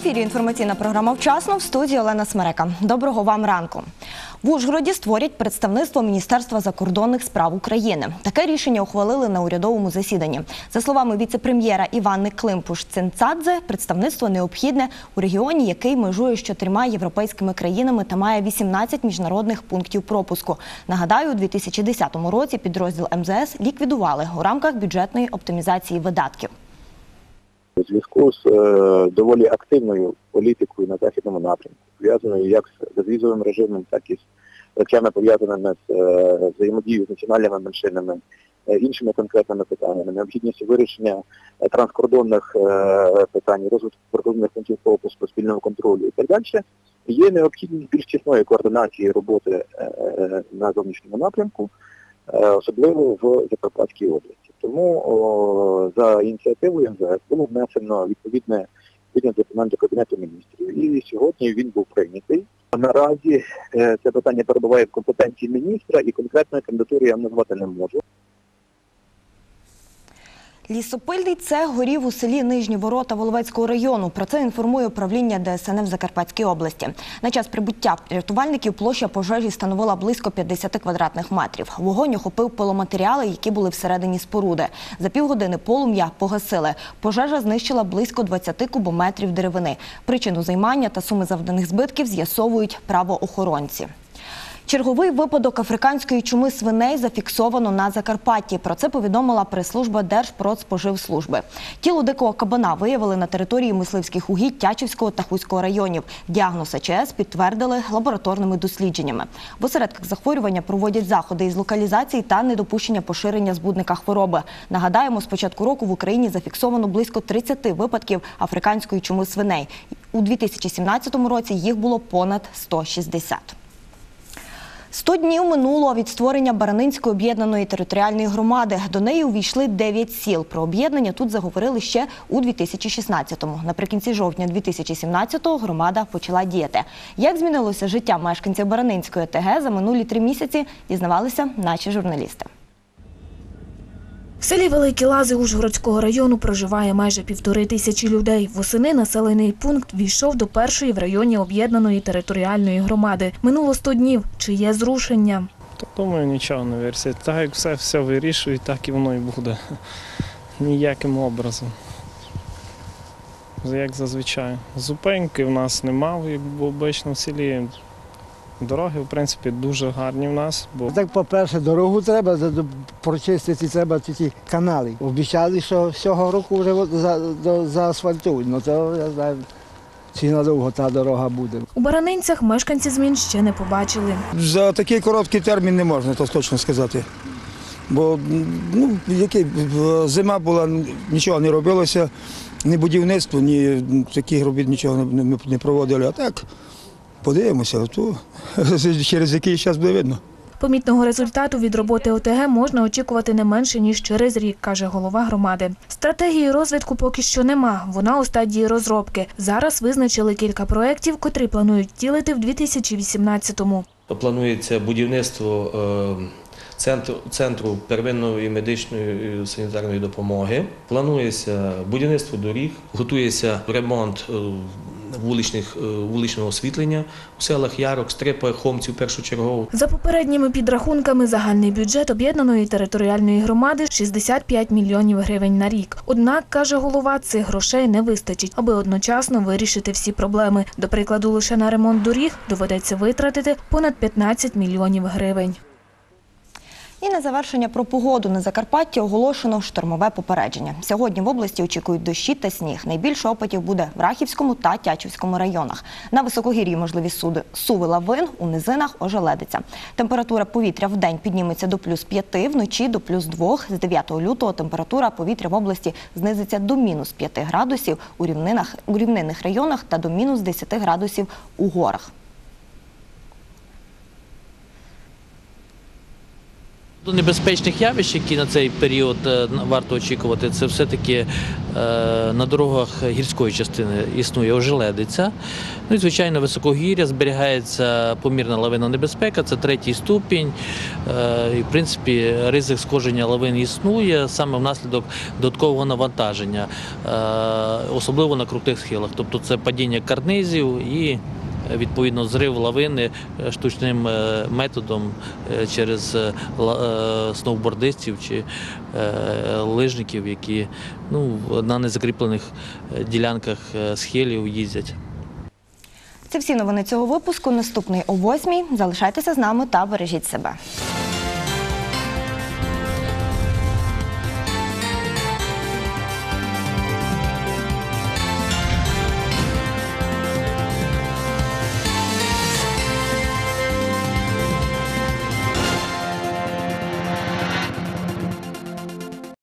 ефірі інформаційна програма «Вчасно», в студії Олена Смерека. Доброго вам ранку. В Ужгороді створять представництво Міністерства закордонних справ України. Таке рішення ухвалили на урядовому засіданні. За словами віце-прем'єра Іванни Климпуш-Цинцадзе, представництво необхідне у регіоні, який межує з 4 європейськими країнами та має 18 міжнародних пунктів пропуску. Нагадаю, у 2010 році підрозділ МЗС ліквідували у рамках бюджетної оптимізації видатків. У зв'язку з доволі активною політикою на західному напрямку, пов'язаною як з безвізовим режимом, так і з речами, пов'язаними з взаємодією з національними меншинами, іншими конкретними питаннями, необхідністю вирішення транскордонних питань, розвитку кордонних пунктів пропуску, спільного контролю і так далі, є необхідність більш тісної координації роботи на зовнішньому напрямку, особливо в Закарпатській області. Тому за ініціативою МЗС було внесено відповідний документ до Кабінету міністрів. І сьогодні він був прийнятий. Наразі це питання перебуває в компетенції міністра і конкретної кандидатури я назвати не можу. Лісопильний цех горів у селі Нижні Ворота Воловецького району. Про це інформує управління ДСНС в Закарпатській області. На час прибуття рятувальників площа пожежі становила близько 50 квадратних метрів. Вогонь охопив пиломатеріали, які були всередині споруди. За півгодини полум'я погасили. Пожежа знищила близько 20 кубометрів деревини. Причину займання та суми завданих збитків з'ясовують правоохоронці. Черговий випадок африканської чуми свиней зафіксовано на Закарпатті. Про це повідомила прес-служба Держпродспоживслужби. Тіло дикого кабана виявили на території мисливських угідь Тячівського та Хуського районів. Діагноз АЧС підтвердили лабораторними дослідженнями. В осередках захворювання проводять заходи із локалізації та недопущення поширення збудника хвороби. Нагадаємо, з початку року в Україні зафіксовано близько 30 випадків африканської чуми свиней. У 2017 році їх було понад 160. 100 днів минуло від створення Баранинської об'єднаної територіальної громади. До неї увійшли 9 сіл. Про об'єднання тут заговорили ще у 2016-му. Наприкінці жовтня 2017-го громада почала діяти. Як змінилося життя мешканців Баранинської ОТГ за минулі 3 місяці, дізнавалися наші журналісти. В селі Великі Лази Ужгородського району проживає майже 1500 людей. Восени населений пункт війшов до першої в районі об'єднаної територіальної громади. Минуло 100 днів. Чи є зрушення? Думаю, нічого не вирішить. Так як все вирішують, так і воно і буде. Ніяким образом. Як зазвичай. Зупинки в нас немає, як в обичному селі. Дороги, в принципі, дуже гарні в нас. Так, по-перше, дорогу треба прочистити, треба ці канали. Обіцяли, що цього року вже заасфальтують. Ну, то, я знаю, чи надовго та дорога буде. У Баранинцях мешканці змін ще не побачили. За такий короткий термін не можна, то точно сказати. Бо зима була, нічого не робилося, ні будівництво, ні таких робіт нічого не проводили. А так, подивимося, то через який час буде видно. Помітного результату від роботи ОТГ можна очікувати не менше, ніж через рік, каже голова громади. Стратегії розвитку поки що нема, вона у стадії розробки. Зараз визначили кілька проєктів, котрі планують втілити в 2018-му. Планується будівництво центру первинної медичної санітарної допомоги. Планується будівництво доріг, готується ремонт вуличного освітлення у селах Ярок, Стрипа, Хомців першочергово. За попередніми підрахунками, загальний бюджет об'єднаної територіальної громади – 65 мільйонів гривень на рік. Однак, каже голова, цих грошей не вистачить, аби одночасно вирішити всі проблеми. До прикладу, лише на ремонт доріг доведеться витратити понад 15 мільйонів гривень. І на завершення про погоду. На Закарпатті оголошено штормове попередження. Сьогодні в області очікують дощі та сніг. Найбільше опадів буде в Рахівському та Тячівському районах. На високогір'ї можливі суви лавин, у низинах ожеледиця. Температура повітря в день підніметься до +5, вночі до +2. З 9 лютого температура повітря в області знизиться до -5 градусів у рівнинних районах та до -10 градусів у горах. До небезпечних явищ, які на цей період варто очікувати, це все-таки на дорогах гірської частини існує ожеледиця. Ну і, звичайно, високогір'я, зберігається помірна лавинна небезпека, це 3-й ступінь. І, в принципі, ризик сходження лавин існує саме внаслідок додаткового навантаження, особливо на крутих схилах. Тобто це падіння карнизів і відповідно зрив лавини штучним методом через сноубордистів чи лижників, які на незакріплених ділянках схилів їздять. Це всі новини цього випуску. Наступний о 8:00. Залишайтеся з нами та бережіть себе.